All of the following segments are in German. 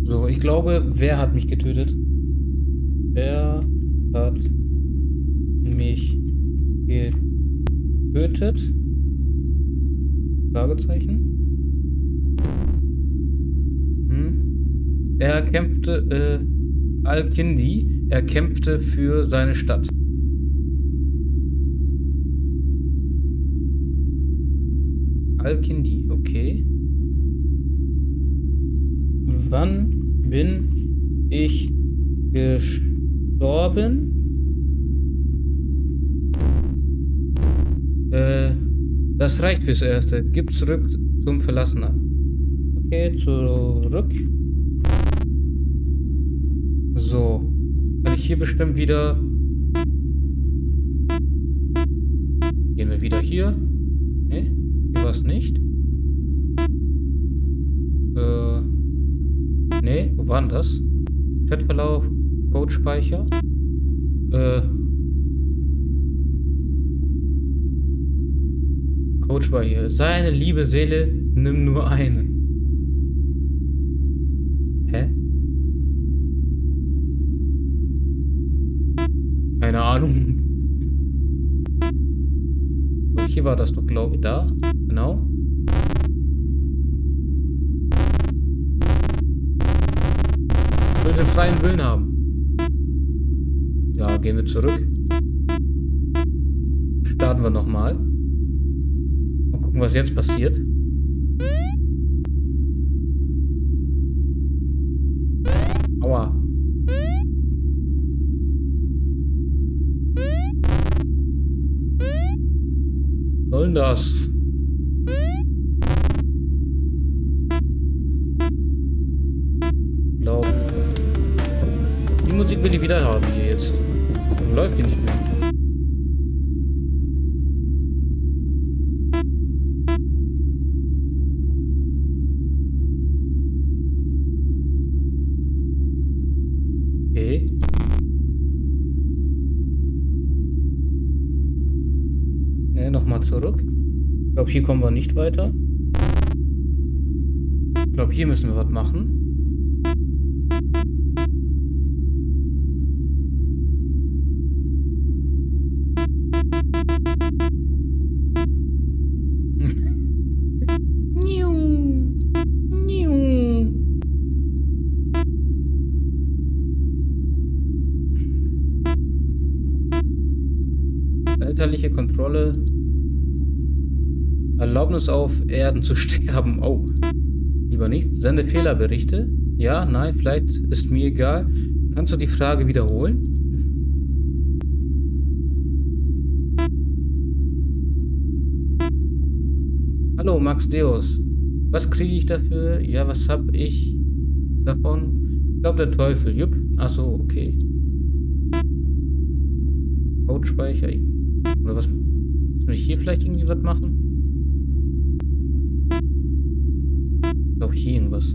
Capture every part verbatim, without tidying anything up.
So, ich glaube, wer hat mich getötet? Wer hat mich getötet? Fragezeichen. Hm. Er kämpfte, äh, Al-Kindi, er kämpfte für seine Stadt. Al-Kindi, okay. Wann bin ich gestorben? Äh, das reicht fürs Erste. Gib zurück zum Verlassener. Okay, zurück. So. Kann ich hier bestimmt wieder... Gehen wir wieder hier. Ne, hier war es nicht. Äh... Ne, wo war denn das? Chatverlauf, Codespeicher. Äh... Codespeicher. Seine liebe Seele, nimm nur eine. Hä? Keine Ahnung. So, hier war das doch, glaube ich, da. Genau. Ich will den freien Willen haben. Ja, gehen wir zurück. Starten wir nochmal. Mal gucken, was jetzt passiert. Aua. Was soll denn das? Glaub. Die Musik will ich wieder haben hier jetzt. Dann läuft die nicht mehr. Okay. Ne, nochmal zurück. Ich glaube, hier kommen wir nicht weiter. Ich glaube, hier müssen wir was machen. Elterliche Kontrolle. Erlaubnis auf Erden zu sterben. Oh. Lieber nicht. Sende Fehlerberichte. Ja, nein, vielleicht ist mir egal. Kannst du die Frage wiederholen? Hallo, Max Deus. Was kriege ich dafür? Ja, was habe ich davon? Ich glaube, der Teufel. Jupp. Achso, okay. Codespeicher. Oder was? Muss ich hier vielleicht irgendwie was machen? Ich glaube, hier irgendwas.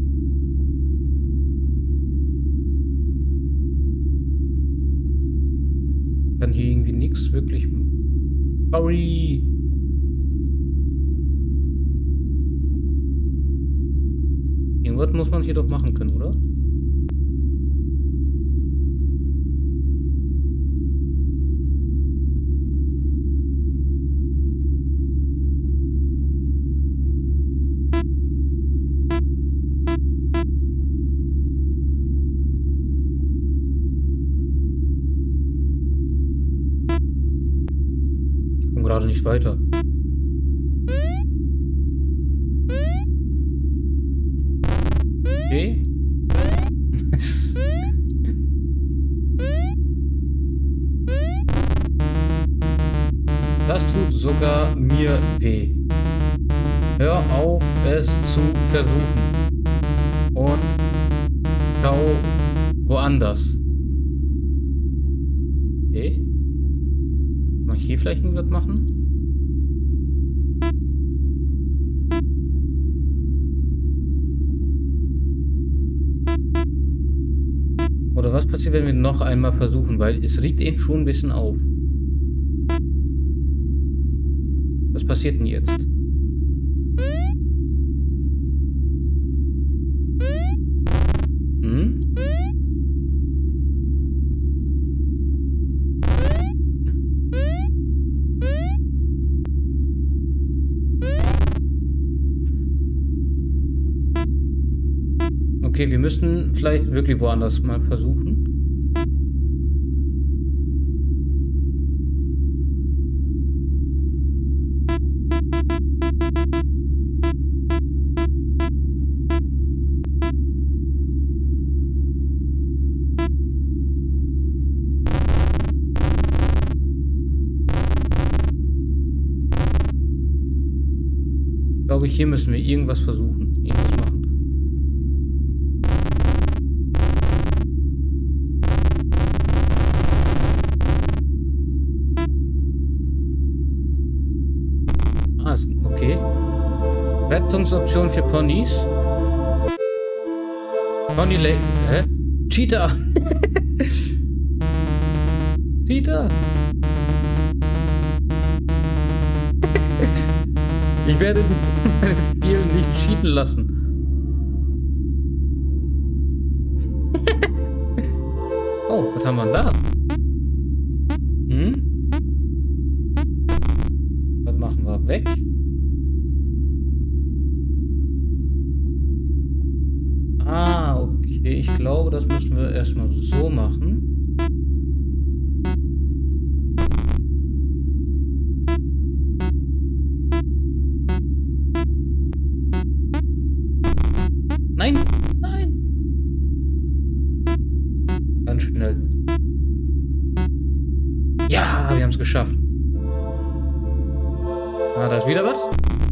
Kann hier irgendwie nichts wirklich... Sorry! Irgendwas muss man hier doch machen können, oder? Gerade nicht weiter. Okay. Das tut sogar mir weh. Hör auf, es zu versuchen. Und schau woanders. Okay. Kann ich hier vielleicht irgendwas machen? Oder was passiert, wenn wir noch einmal versuchen? Weil es regt ihn schon ein bisschen auf. Was passiert denn jetzt? Okay, wir müssten vielleicht wirklich woanders mal versuchen. Ich glaube, hier müssen wir irgendwas versuchen. Irgendwas machen. Ah, ist okay. Rettungsoption für Ponys. Pony Lake. Hä? Cheetah! Cheetah! Ich werde meine Spiel nicht cheaten lassen. Oh, was haben wir da? Hm? Was machen wir weg? Ah, okay. Ich glaube, das müssen wir erstmal so machen. Nein, nein. Ganz schnell. Ja, wir haben es geschafft. Ah, da ist wieder was.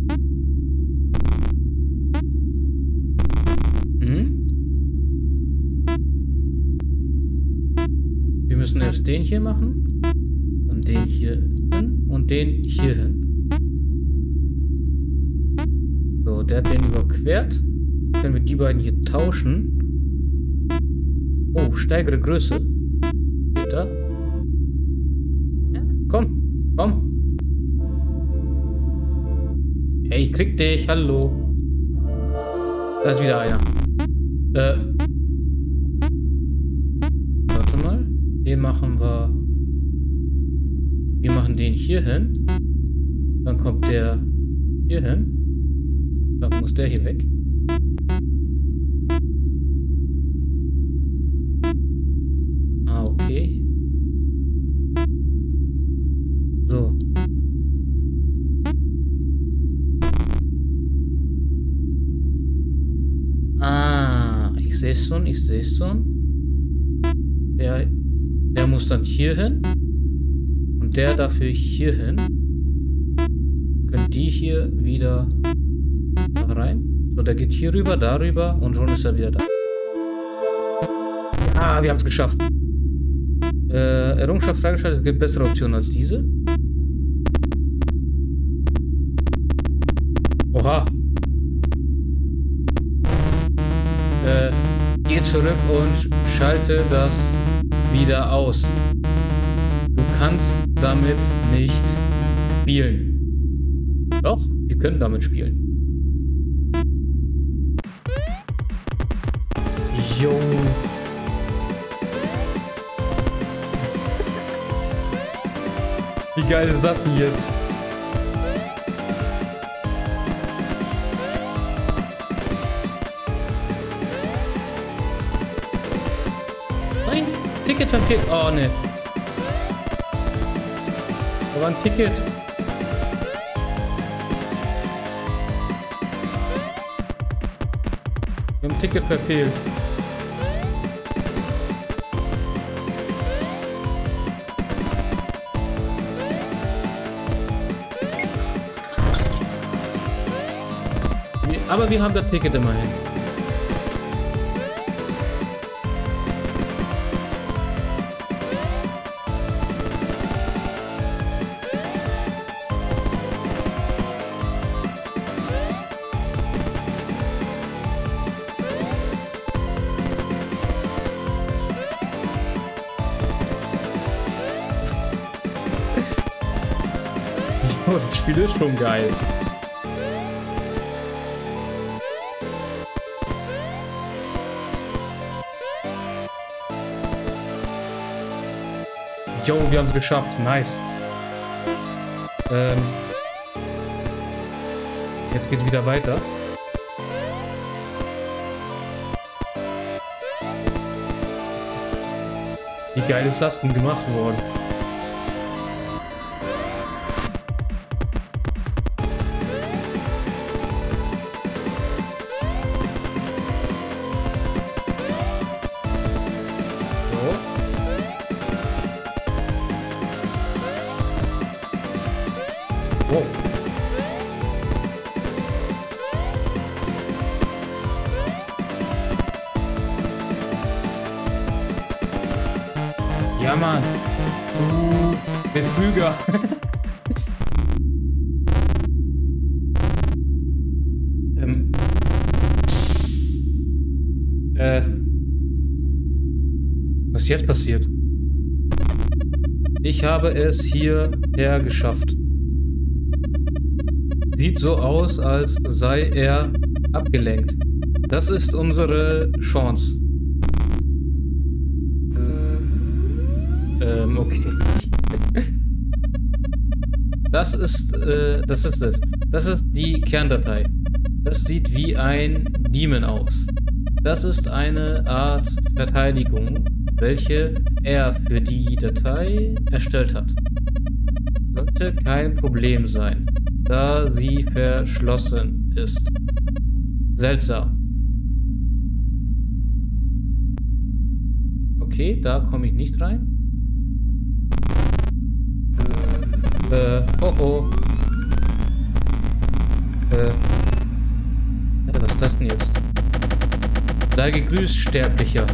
Mhm. Wir müssen erst den hier machen. Dann den hier hin und den hier hin. So, der hat den überquert. Wenn wir die beiden hier tauschen. Oh, steigere Größe. Geht da? Ja, komm, komm. Hey, ich krieg dich, hallo. Da ist wieder einer. Äh. Warte mal. Den machen wir. Wir machen den hier hin. Dann kommt der hier hin. Dann muss der hier weg. Okay. So. Ah, ich sehe es schon, ich sehe es schon. Der, der muss dann hier hin. Und der dafür hier hin. Können die hier wieder da rein. So, der geht hier rüber, darüber und schon ist er wieder da. Ja, wir haben es geschafft. Äh, Errungenschaft freigeschaltet, es gibt bessere Optionen als diese. Oha. Äh, geh zurück und schalte das wieder aus. Du kannst damit nicht spielen. Doch, wir können damit spielen. Jo. Wie geil ist das denn jetzt? Nein, Ticket verfehlt. Oh ne. Da war ein Ticket. Wir haben ein Ticket verfehlt. Aber wir haben das Ticket immerhin. Jo, das Spiel ist schon geil. Jo, wir haben es geschafft. Nice. Ähm, jetzt geht's wieder weiter. Wie geil ist das denn gemacht worden? Wow. Ja, Mann. Du Betrüger. ähm. Äh. Was ist jetzt passiert? Ich habe es hierher geschafft. Sieht so aus, als sei er abgelenkt. Das ist unsere Chance. Ähm, okay. Das ist, äh, das ist es. Das ist die Kerndatei. Das sieht wie ein Daemon aus. Das ist eine Art Verteidigung, welche er für die Datei erstellt hat. Sollte kein Problem sein, da sie verschlossen ist. Seltsam. Okay, da komme ich nicht rein. Äh, oh oh. Äh, ja, was ist das denn jetzt? Sei gegrüßt, Sterblicher.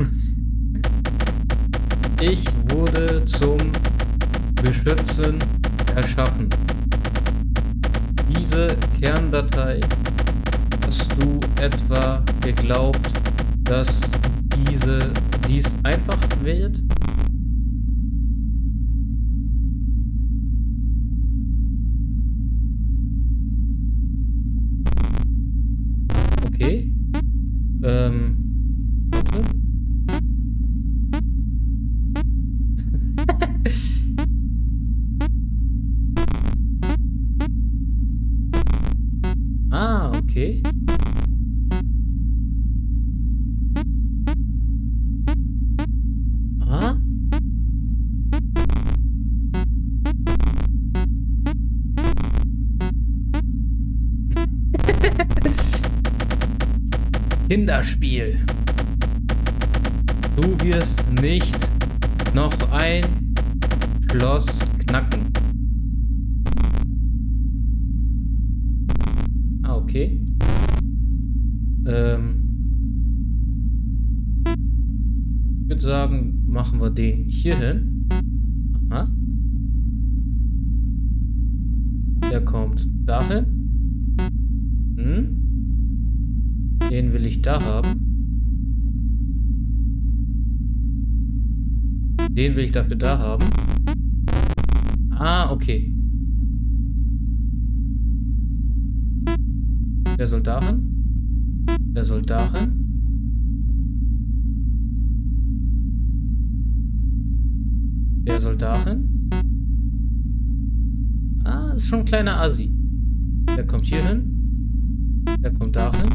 Ich wurde zum Beschützen erschaffen. Diese Kerndatei, hast du etwa geglaubt, dass diese dies einfach wird? Okay. Ähm. Warte. Ah, okay. Ah. Kinderspiel. Du wirst nicht noch ein Schloss knacken. Ah, okay. Ähm. Ich würde sagen, machen wir den hier hin. Aha. Der kommt dahin. Hm. Den will ich da haben. Den will ich dafür da haben. Ah, okay. Der soll dahin. Der soll dahin. Der soll dahin. Ah, ist schon ein kleiner Assi. Der kommt hier hin. Der kommt dahin.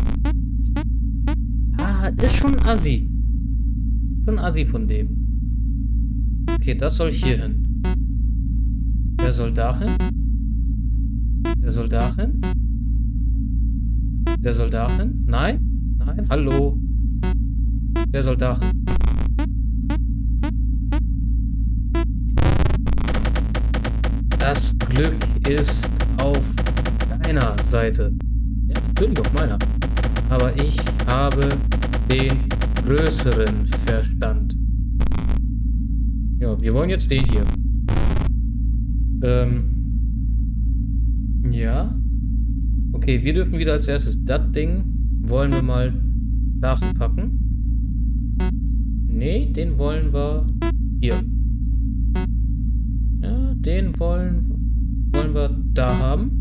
Ah, ist schon Assi. Schon Assi von dem. Okay, das soll hier hin. Der soll dahin. Der soll dahin. Der soll dahin. Nein? Nein? Hallo? Der soll dahin. Das Glück ist auf deiner Seite. Ja, natürlich auf meiner. Aber ich habe den größeren Verstand. Ja, wir wollen jetzt den hier. Ähm. Ja. Okay, wir dürfen wieder als erstes das Ding. Wollen wir mal dahin packen? Nee, den wollen wir hier. Ja, den wollen, wollen wir da haben.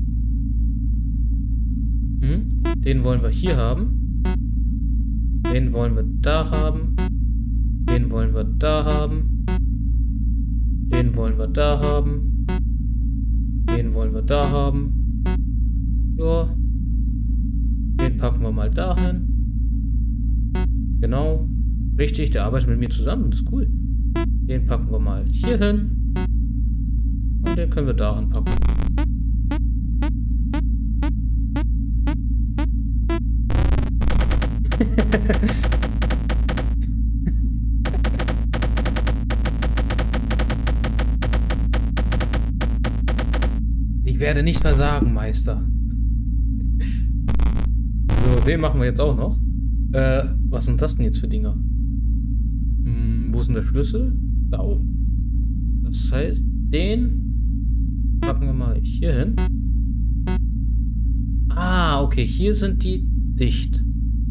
Hm, den wollen wir hier haben. Den wollen wir da haben. Den wollen wir da haben. Den wollen wir da haben. Den wollen wir da haben. Ja. Den packen wir mal dahin. Genau. Richtig, der arbeitet mit mir zusammen. Das ist cool. Den packen wir mal hier hin. Und den können wir darin packen. Ich werde nicht versagen, Meister. So, den machen wir jetzt auch noch. Äh, was sind das denn jetzt für Dinger? Hm, wo ist denn der Schlüssel? Da oben. Das heißt, den packen wir mal hier hin. Ah, okay, hier sind die dicht.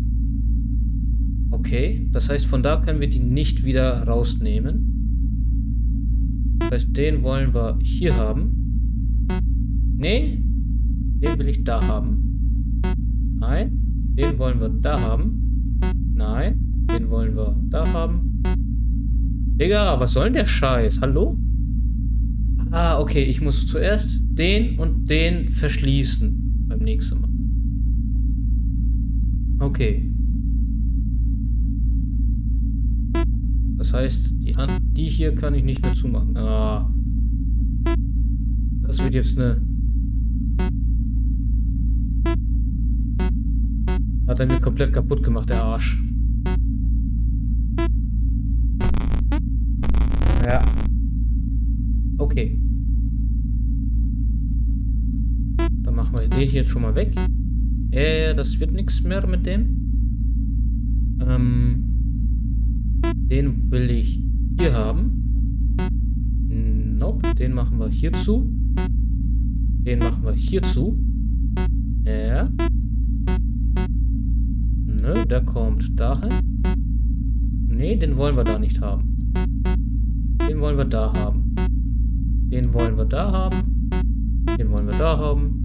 Okay, das heißt, von da können wir die nicht wieder rausnehmen. Das heißt, den wollen wir hier haben. Nee, den will ich da haben. Nein, den wollen wir da haben. Nein, den wollen wir da haben. Digga, was soll denn der Scheiß? Hallo? Ah, okay, ich muss zuerst den und den verschließen. Beim nächsten Mal. Okay. Das heißt, die, an die hier kann ich nicht mehr zumachen. Ah. Das wird jetzt eine... Hat er mir komplett kaputt gemacht, der Arsch. Ja. Okay. Dann machen wir den hier jetzt schon mal weg. Äh, das wird nichts mehr mit dem. Ähm... Den will ich hier haben. Nope, den machen wir hier zu. Den machen wir hier zu. Ja. Nö, der kommt dahin. Nee, den wollen wir da nicht haben. Den wollen wir da haben. Den wollen wir da haben. Den wollen wir da haben.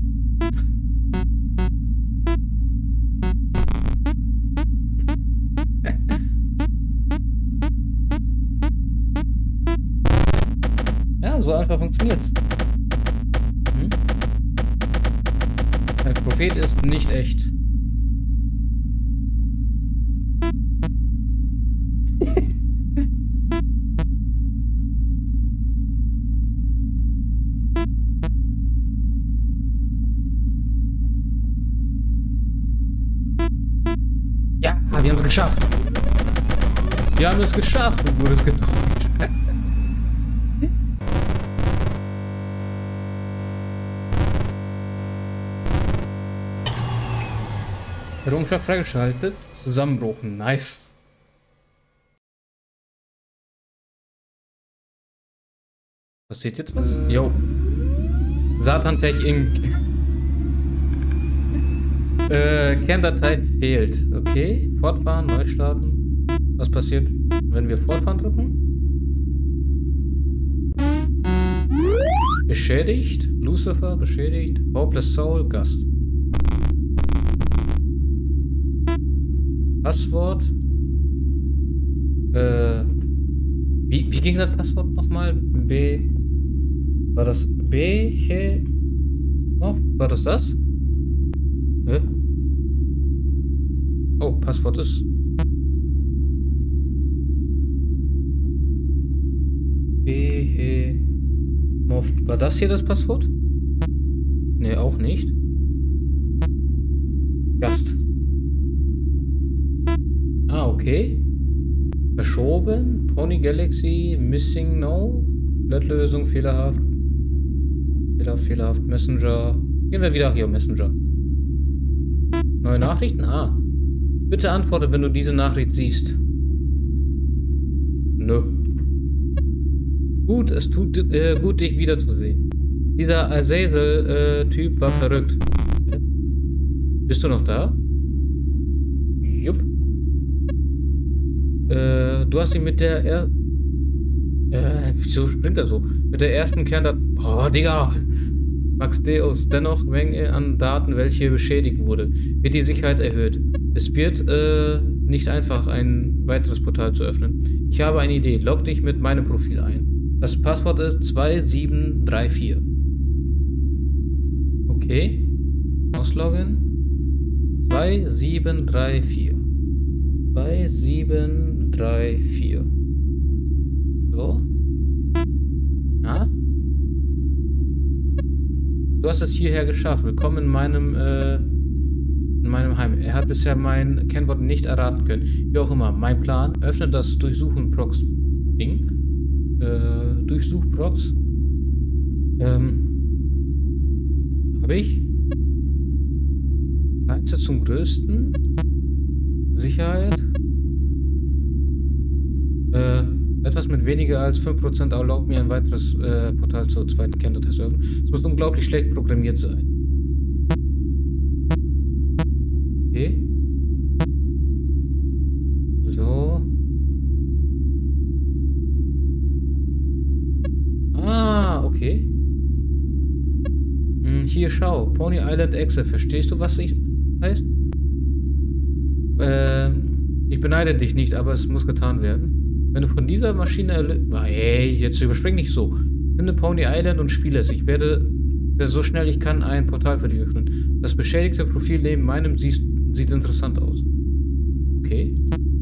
Ja, so einfach funktioniert's. Hm? Ein Prophet ist nicht echt. Ja, wir haben es geschafft. Wir haben es geschafft, du wurdest getroffen. Errungenschaft freigeschaltet. Zusammenbruch. Nice. Passiert jetzt was? Jo. Satan-Tech Incorporated. äh, Kerndatei fehlt. Okay. Fortfahren, neu starten. Was passiert, wenn wir Fortfahren drücken? Beschädigt. Lucifer beschädigt. Hopeless Soul. Gast. Passwort. Äh. Wie, wie ging das Passwort nochmal? B. War das B? He, oh, war das das? Hä? Oh, Passwort ist. B. He, war das hier das Passwort? Ne, auch nicht. Gast. Ah, okay. Verschoben. Pony Galaxy. Missing No. Lösung fehlerhaft. Fehlerhaft, fehlerhaft. Messenger. Gehen wir wieder hier auf Messenger. Neue Nachrichten? Ah. Bitte antworte, wenn du diese Nachricht siehst. Nö. Gut, es tut äh, gut, dich wiederzusehen. Dieser Azazel-Typ äh, war verrückt. Bist du noch da? Jupp. Äh, du hast ihn mit der er äh, wieso springt er so? Mit der ersten Kerndatei. Oh, Digga! Max Deus. Dennoch Menge an Daten, welche beschädigt wurde. Wird die Sicherheit erhöht. Es wird äh, nicht einfach, ein weiteres Portal zu öffnen. Ich habe eine Idee. Log dich mit meinem Profil ein. Das Passwort ist zwei sieben drei vier. Okay. Ausloggen. zwei sieben drei vier. zwei sieben drei vier. So. Na? Du hast es hierher geschafft. Willkommen in meinem, äh, in meinem Heim. Er hat bisher mein Kennwort nicht erraten können. Wie auch immer, mein Plan. Öffne das Durchsuchen-Prox-Ding. Äh, Durchsuch-Prox. Ähm. Habe ich? Kleinste zum größten. Sicherheit. Äh, etwas mit weniger als fünf Prozent erlaubt mir ein weiteres äh, Portal zur zweiten Kenndatei zu öffnen. Es muss unglaublich schlecht programmiert sein. Okay. So. Ah, okay. Hm, hier, schau. Pony Island Exe. Verstehst du, was ich heißt? Ähm, ich beneide dich nicht, aber es muss getan werden. Wenn du von dieser Maschine erlöst... Hey, jetzt überspring nicht so. Finde Pony Island und spiele es. Ich werde, werde so schnell ich kann ein Portal für dich öffnen. Das beschädigte Profil neben meinem sieht, sieht interessant aus. Okay.